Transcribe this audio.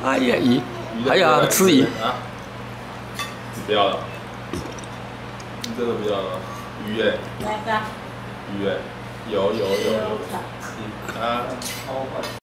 哎呀，鱼，还有啊，吃鱼啊？你不要了？你真的不要了？鱼耶？ 来个。 鱼耶？有。啊。